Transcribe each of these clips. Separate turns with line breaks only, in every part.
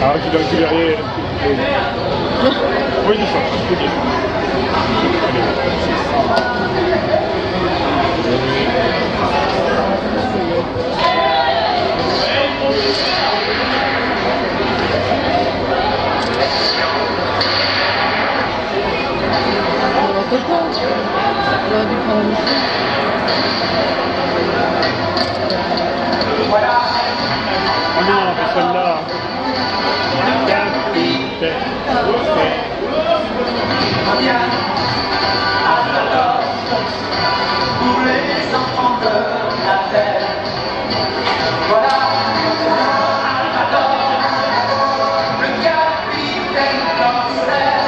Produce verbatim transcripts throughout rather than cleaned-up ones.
Alors qu'il doit accélérer. Oui, c'est ça, c'est bien.
On aurait dû prendre un micro.
Oh non, c'est celle-là. Capitaine.
Pour les enfants de la terre. Voilà, le capitaine Corsaire.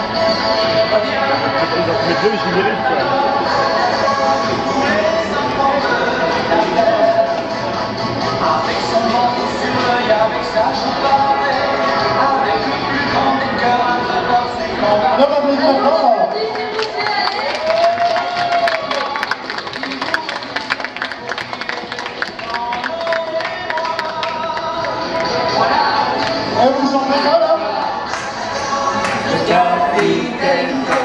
Les deux, ils sont méritent, quoi.
Pour les enfants de la terre. Avec son manteau sur l'œil, avec sa chevalée, avec le plus grand des cœurs, avec ses combats.
Non, mais maintenant, vous en faites pas là?
Le capitaine